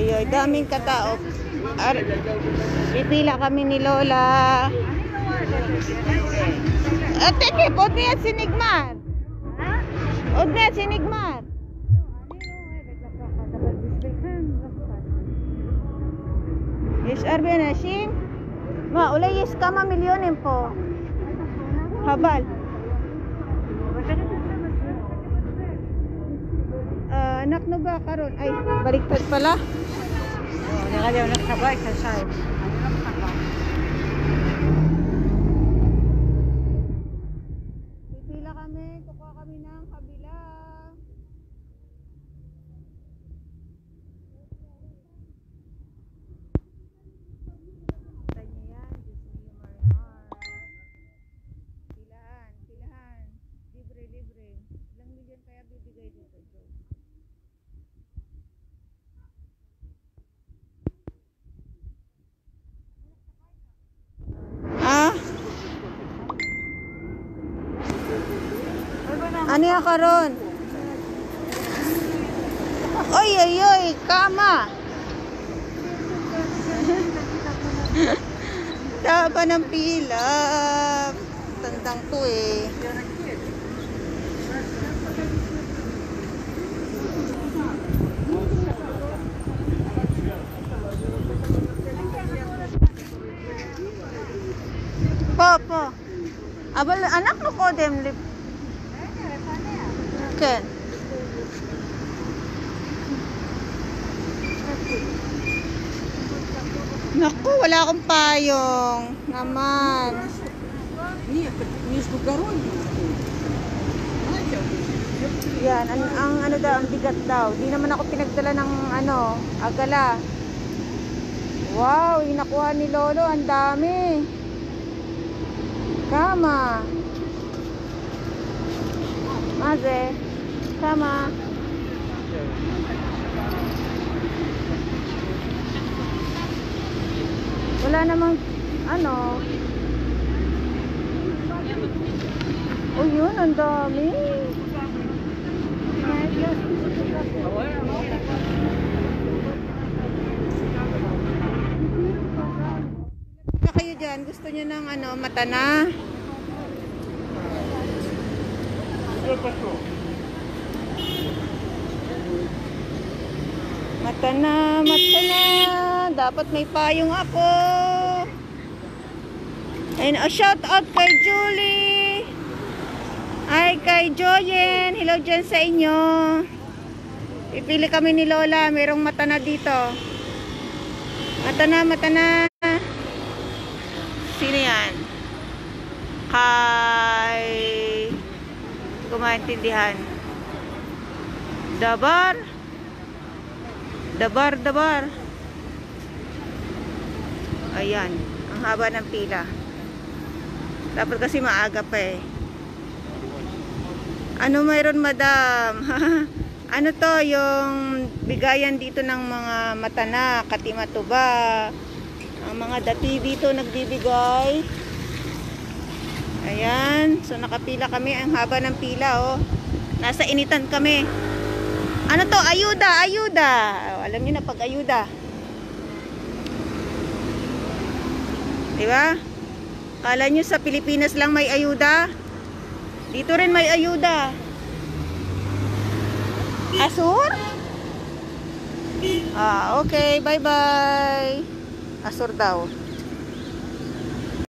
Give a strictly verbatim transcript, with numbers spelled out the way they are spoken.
Oy, oy, daming katao. Ar Pipila kami ni Lola. At teke, od niya sinigmar. Od niya sinigmar. Yes, arbe na sim. Ma, ulay yes kama milyonin po. Habal. Uh, anak no ba karon? Ay, baliktad pala. Oh, nakaliw na sabay sa side. Pipila kami, kukuha kami ng kabila. Tanya yan, just me mar-mar. Pilahan, pilahan. Libre, libre. Ilang milyon kaya bibigay dito, Joe? Ah? Ano yan karon? Oy, oy, oy, kama. Taba ng pila. Tandang to eh. Po, po. Abal, anak no ko dem lip. Ken. Naku, wala akong payong. Naman. Yan, ang, ang ano daw, ang bigat daw. Di naman ako pinagdala ng ano, agala. Wow, inakuha ni Lolo, ang dami. Kama. Maze, kama. Wala namang ano. Oh, yun, ang dami. Ano kayo dyan? Gusto nyo ng ano, mata na? Mata na, mata na. Dapat may payong ako. And a shout out kay Julie. Ay, kay Joyen. Hello dyan sa inyo. Pipili kami ni Lola. Merong mata na dito. Mata na, mata na. Sino yan? Kay... Hindi ko maintindihan. Dabar. Dabar, dabar. Ayan. Ang haba ng pila. Dapat kasi maaga pa eh. Ano mayroon, madam? Ano to? Yung bigayan dito ng mga mata na, katimatuba. Ang mga dati dito nagbibigay. Ayan. So nakapila kami. Ang haba ng pila oh. Nasa initan kami. Ano to? Ayuda, ayuda. Oh, alam niyo na pag ayuda. Diba? Kala nyo sa Pilipinas lang may ayuda? Dito rin may ayuda. Asur? Ah, okay. Bye-bye. Asur daw.